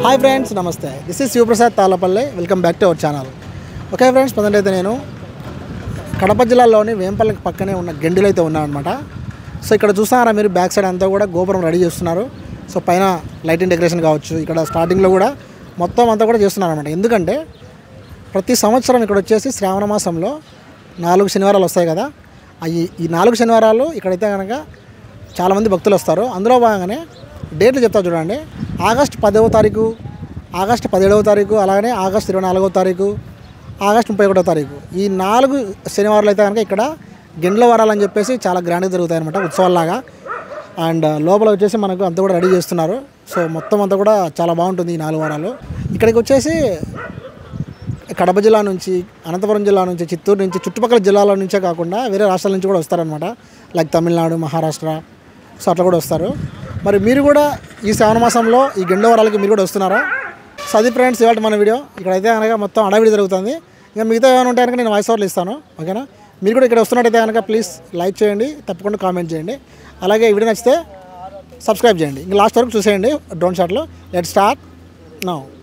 Hi friends, నమస్తే. This is Shivaprasad Tallapalli. Welcome back to our channel. Okay friends, present నేను కడప జిల్లాలోని వేంపల్లికి పక్కనే ఉన్న గెండిలో అయితే ఉన్నాను అనమాట. సో ఇక్కడ చూస్తున్నారా మీరు, బ్యాక్ సైడ్ అంతా కూడా గోపురం రెడీ చేస్తున్నారు. సో పైన లైటింగ్ డెకరేషన్ కావచ్చు, ఇక్కడ స్టార్టింగ్లో కూడా మొత్తం అంతా కూడా చేస్తున్నారు అనమాట. ఎందుకంటే ప్రతి సంవత్సరం ఇక్కడ వచ్చేసి శ్రావణ మాసంలో 4 శనివారాలు వస్తాయి కదా. ఈ 4 శనివారాలు ఇక్కడైతే కనుక చాలామంది భక్తులు వస్తారు. అందులో భాగంగానే డేట్లు చెప్తా చూడండి. ఆగస్టు 10వ తారీఖు, ఆగస్టు 17వ తారీఖు, అలాగే ఆగస్టు 24వ తారీఖు, ఆగస్టు 31వ తారీఖు, ఈ 4 శనివారాలు అయితే కనుక ఇక్కడ గెండ్ల వారాలు అని చెప్పేసి చాలా గ్రాండ్గా జరుగుతాయి అనమాట, ఉత్సవాల్లాగా. అండ్ లోపల వచ్చేసి మనకు అంతా కూడా రెడీ చేస్తున్నారు. సో మొత్తం అంతా కూడా చాలా బాగుంటుంది ఈ 4 వారాలు. ఇక్కడికి వచ్చేసి కడప జిల్లా నుంచి, అనంతపురం జిల్లా నుంచి, చిత్తూరు నుంచి, చుట్టుపక్కల జిల్లాల నుంచే కాకుండా వేరే రాష్ట్రాల నుంచి కూడా వస్తారనమాట. లైక్ తమిళనాడు, మహారాష్ట్ర, సో అట్లా కూడా వస్తారు. మరి మీరు కూడా ఈ శ్రావణ మాసంలో ఈ గెండ్ల వారాలకి మీరు కూడా వస్తున్నారా? సో అది ఫ్రెండ్స్ ఇవాళ మన వీడియో. ఇక్కడైతే కనుక మొత్తం అడవిడి జరుగుతుంది. ఇంకా మిగతా ఏమైనా ఉంటే కనుక నేను వాయిస్ ఓవర్లు ఇస్తాను, ఓకేనా? మీరు కూడా ఇక్కడ వస్తున్నట్టయితే కనుక ప్లీజ్ లైక్ చేయండి, తప్పకుండా కామెంట్ చేయండి. అలాగే ఈ వీడియో నచ్చితే సబ్స్క్రైబ్ చేయండి. ఇంకా లాస్ట్ వరకు చూసేయండి డ్రోన్ షాట్లో. Let's start now.